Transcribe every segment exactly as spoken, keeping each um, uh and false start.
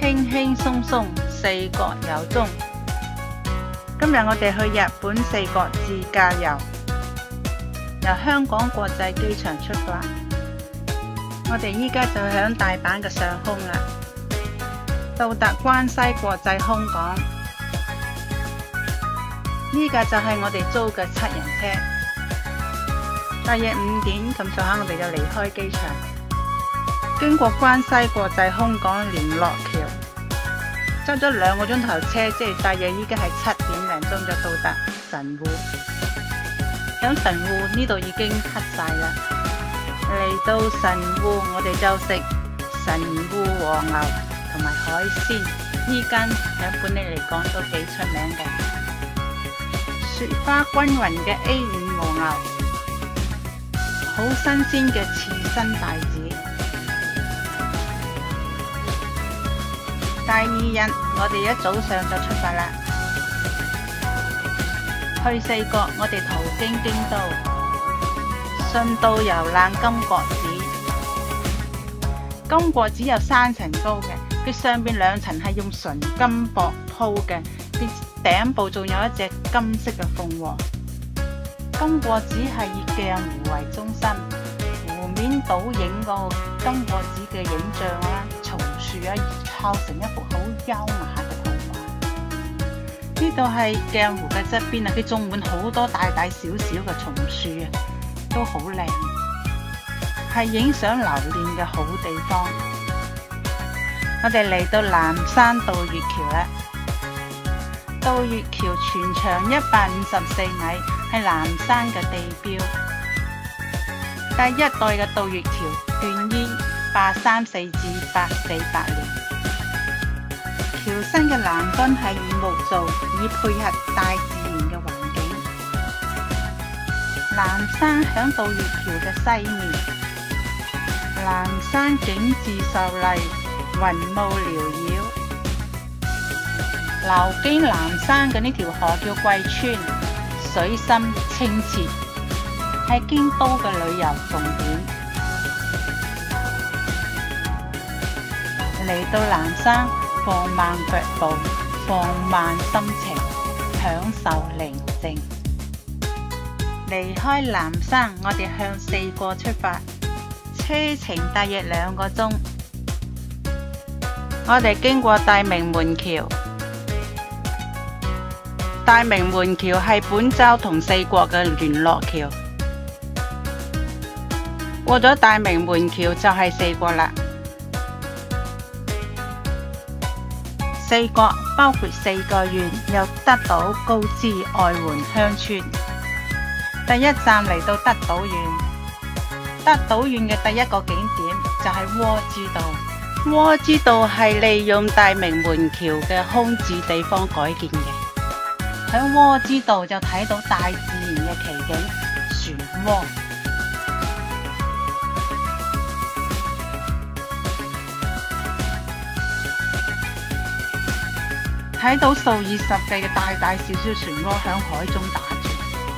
輕輕鬆鬆，四國遊蹤。今日我哋去日本四國自駕遊，由香港國際機場出發。我哋依家就響大阪嘅上空啦，到達關西國際空港。呢架就係我哋租嘅七人車，大約五點咁上下，我哋就離開機場，經過關西國際空港聯絡橋，揸咗兩個鐘頭車，即係大約依家係七點零鐘就到達神戶。響神戶呢度已經黑晒啦，嚟到神戶我哋就食神戶和牛同埋海鮮，呢間喺本地嚟講都幾出名嘅。雪花均勻嘅 A 五和牛，好新鮮嘅刺身帶子。第二日我哋一早上就出發啦，去四國我哋途經京都，順道遊覽金閣寺。金閣寺有三層高嘅，佢上邊兩層係用純金箔鋪嘅，佢頂部仲有一隻金色嘅鳳凰。金閣寺係以鏡湖為中心，湖面倒影個金閣寺嘅影像啦，松樹啊，構成一幅好優雅嘅圖畫。呢度係鏡湖嘅側邊啊，佢種滿好多大大小小嘅松樹啊，都好靚，係影相留念嘅好地方。我哋嚟到南山道月橋啦。道月橋全長一百五十四米，係南山嘅地標。第一代嘅道月橋建於八三四至八四八年。橋身嘅欄杆係以木做，以配合大自然嘅環境。南山響道月橋嘅西面，南山景致秀麗，雲霧繚繞。流經南山嘅呢條河叫貴川，水深清澈，係京都嘅旅遊重點。嚟到南山，放慢腳步，放慢心情，享受寧靜。離開南山，我哋向四國出發，車程大約兩個鐘。我哋經過大明門橋。大明門橋係本州同四國嘅聯絡橋，過咗大明門橋就係四國啦。四國包括四個縣，有德島、高知、愛媛、香川。第一站嚟到德島縣，德島縣嘅第一個景點就係窩之道。窩之道係利用大明門橋嘅空置地方改建嘅。喺窩之道就睇到大自然嘅奇景，漩渦。睇到數以十計嘅大大小小漩渦響海中打轉。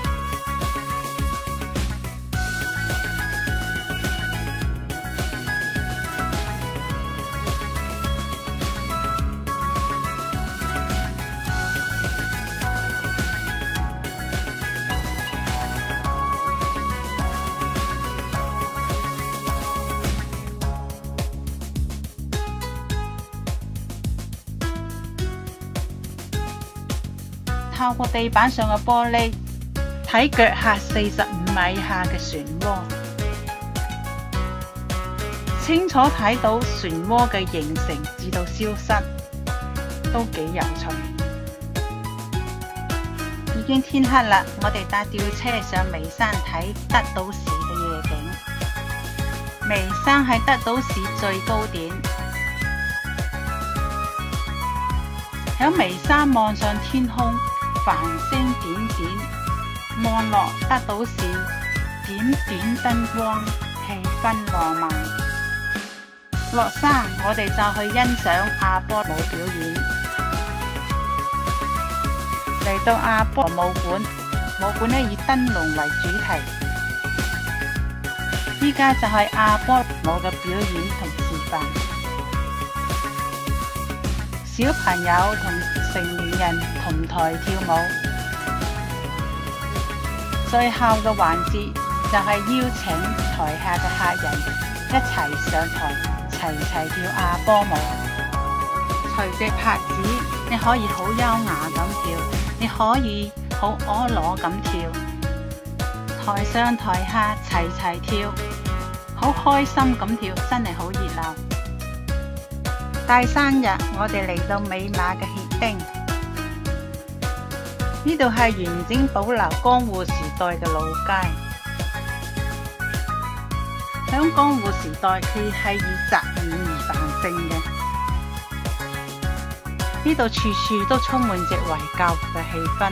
透過地板上嘅玻璃，睇腳下四十五米下嘅漩渦，清楚睇到漩渦嘅形成至到消失，都幾有趣。已經天黑啦，我哋搭吊車上眉山睇德島市嘅夜景。眉山係德島市最高點，響眉山望上天空。繁星點點，望落德島市，點點燈光，氣氛浪漫。落山，我哋就去欣賞阿波舞表演。嚟到阿波舞館，舞館呢以燈籠為主題。依家就係阿波舞嘅表演同示範。 小朋友同成年人同台跳舞。最後嘅環節就係邀請台下嘅客人一齊上台，齊齊跳亞波舞。隨着拍子，你可以好優雅咁跳，你可以好婀娜咁跳。台上台下齊齊跳，好開心咁跳，真係好熱鬧。大生日，我哋嚟到美馬嘅歇丁，呢度係完整保留江戶時代嘅老街。響江戶時代，佢係以宅院而繁盛嘅。呢度處處都充滿着懷舊嘅氣氛。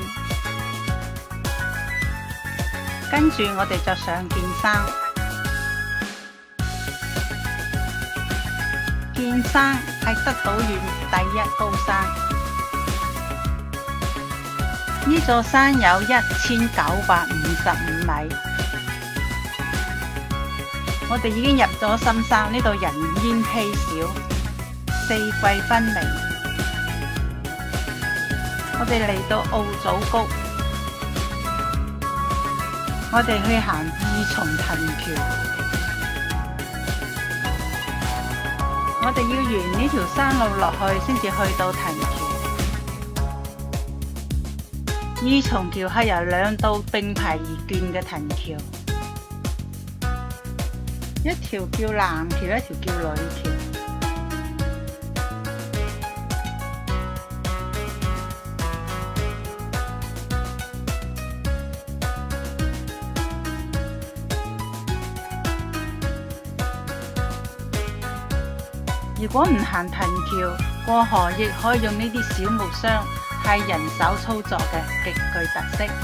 跟住我哋就上見山。見山係德島縣第一高山，呢座山有一千九百五十五米。我哋已經入咗深山，呢度人煙稀少，四季分明。我哋嚟到奧祖谷，我哋去行二重藤橋。我哋要沿呢條山路落去，先至去到藤橋。二重橋係由兩道並排而建嘅藤橋，一條叫男橋，一條叫女橋。如果唔行藤橋，過河亦可以用呢啲小木箱，係人手操作嘅，極具特色。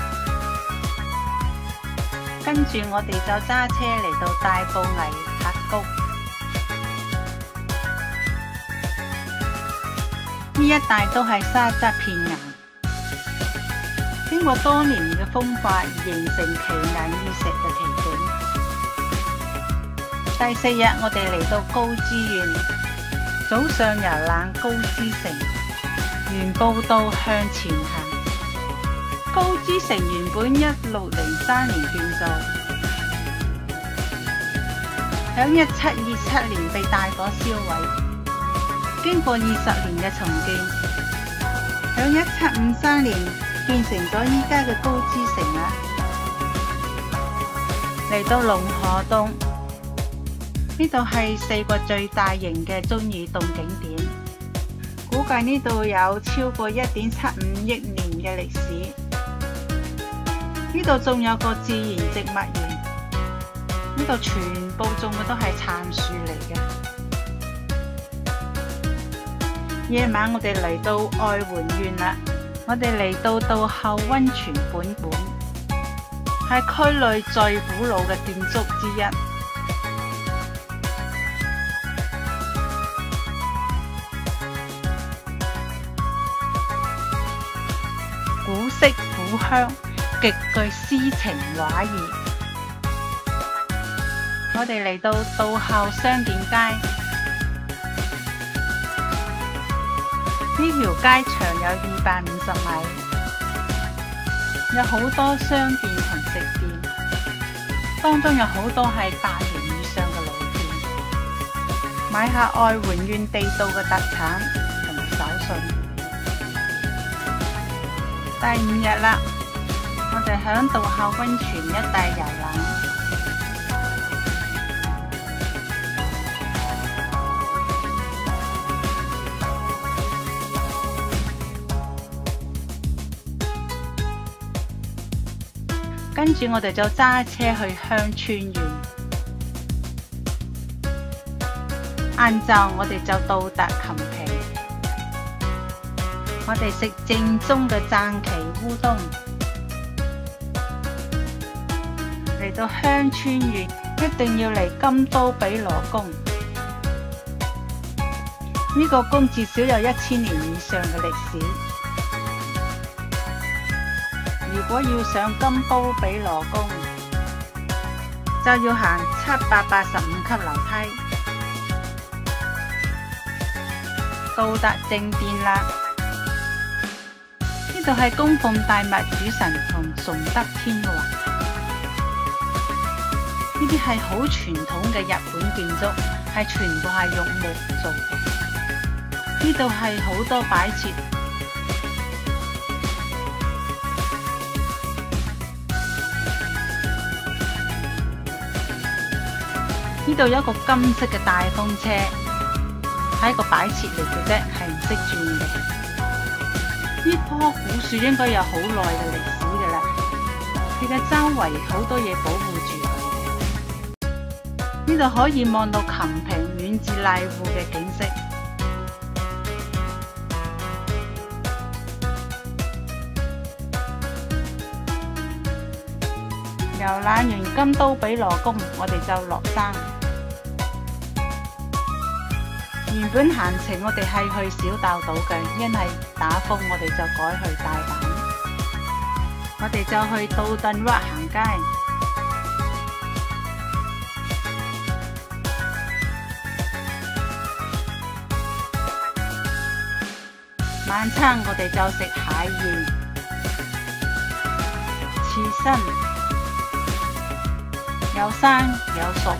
跟住我哋就揸車嚟到大埔藝柏谷，呢一帶都係沙質片岩，經過多年嘅風化而形成奇岩異石嘅奇景。第四日我哋嚟到高知縣。早上遊覽高知城，沿步道向前行。高知城原本一六零三年建造，響一七二七年被大火燒毀，經過二十年嘅重建，響一七五三年建成咗依家嘅高知城啦。嚟到龍河洞。呢度係四個最大型嘅中耳洞景點，估計呢度有超過一點七五億年嘅歷史。呢度仲有個自然植物園，呢度全部種嘅都係杉樹嚟嘅。夜晚我哋嚟到愛媛縣啦，我哋嚟到道後溫泉本館，係區內最古老嘅建築之一。古色古香，極具詩情畫意。我哋嚟到道後商店街，呢條街長有二百五十米，有好多商店同食店，當中有好多係百年以上嘅老店，買下愛媛縣地道嘅特產同埋手信。第五日啦，我哋響道後溫泉一帶遊覽。跟住我哋就揸車去香川縣。晏晝我哋就到達琴平。我哋食正宗嘅讚岐烏冬。嚟到香川縣，一定要嚟金刀比羅宮。呢個宮至少有一千年以上嘅歷史。如果要上金刀比羅宮，就要行七百八十五級樓梯。 到達正殿啦。呢度係供奉大物主神同崇德天皇。呢啲係好傳統嘅日本建築，係全部係用木做嘅。呢度係好多擺設。呢度有一個金色嘅大風車，係一個擺設嚟嘅啫，係唔識轉嘅。呢棵古樹應該有好耐嘅歷史㗎啦，佢嘅周圍好多嘢保護住佢。呢度可以望到琴坪遠至瀨戶嘅景色。遊覽完金刀比羅宮，我哋就落山。原本行程我哋係去小豆島嘅，因為打風，我哋就改去大阪。我哋就去道頓堀行街。晚餐我哋就食蟹宴、刺身。有生有熟，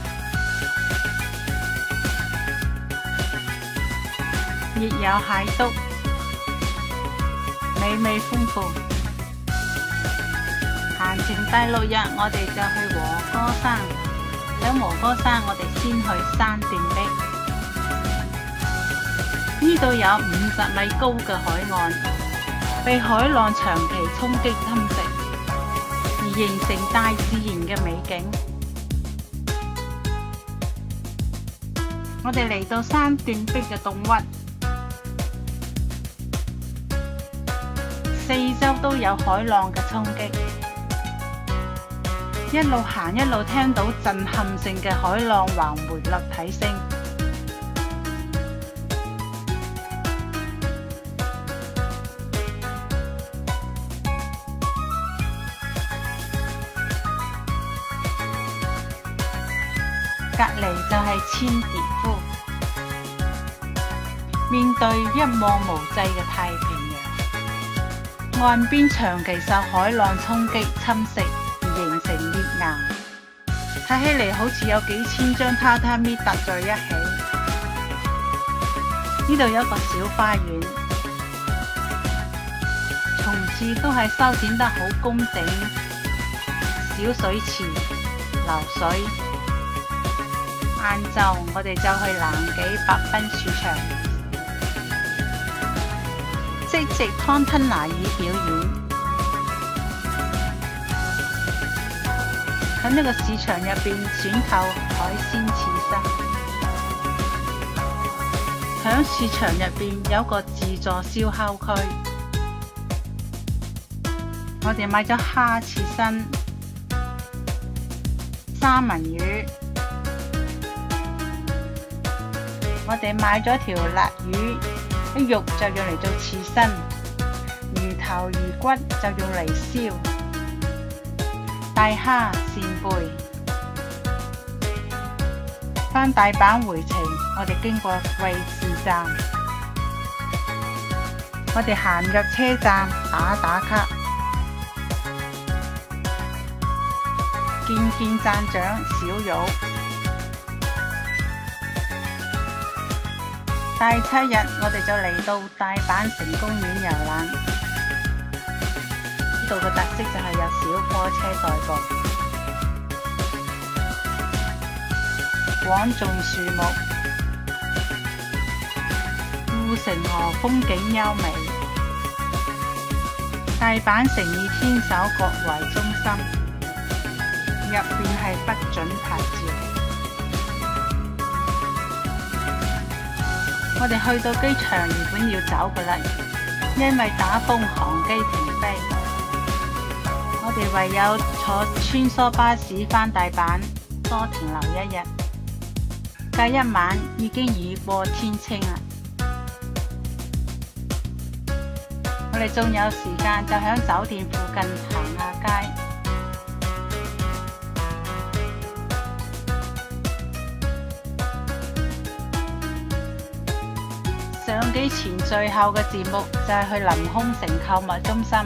亦有蟹粥，美味豐富。行程第六日，我哋就去和歌山。喺和歌山，我哋先去三段壁。呢度有五十米高嘅海岸，被海浪長期衝擊侵蝕，而形成大自然嘅美景。我哋嚟到三段壁嘅洞窟，四周都有海浪嘅衝擊，一路行一路聽到震撼性嘅海浪環迴立體聲。隔離就係千葉夫，面對一望無際嘅太平洋，岸邊長期受海浪衝擊侵蝕而形成裂岩，睇起嚟好似有幾千張榻榻米搭在一起。呢度有一個小花園，從此都係修剪得好工整，小水池流水。晏晝我哋就去南紀白濱市場，即席湯吞拿魚表演。喺呢個市場入邊選購海鮮刺身。喺市場入邊有個自助燒烤區，我哋買咗蝦刺身、三文魚。我哋買咗條辣魚，啲肉就用嚟做刺身，魚頭魚骨就用嚟燒。大蝦扇貝。返大阪回程，我哋經過貴志站，我哋行入車站打打卡，見見站長小玉。第七日，我哋就嚟到大阪城公園遊覽。呢度嘅特色就係有小貨車代步，廣種樹木，護城河風景優美。大阪城以天守閣為中心，入邊係不准拍照。我哋去到機場，原本要走㗎喇，因為打風航機停飛，我哋唯有坐穿梭巴士返大阪，多停留一日。隔一晚已經雨過天晴啦，我哋仲有時間就喺酒店附近行下街。 上機前最後嘅節目就係去臨空城購物中心。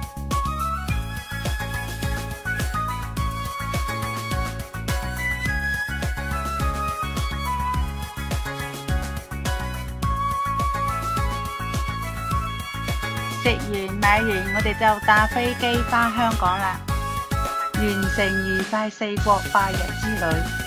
食完買完，我哋就搭飛機返香港啦，完成愉快四國八日之旅。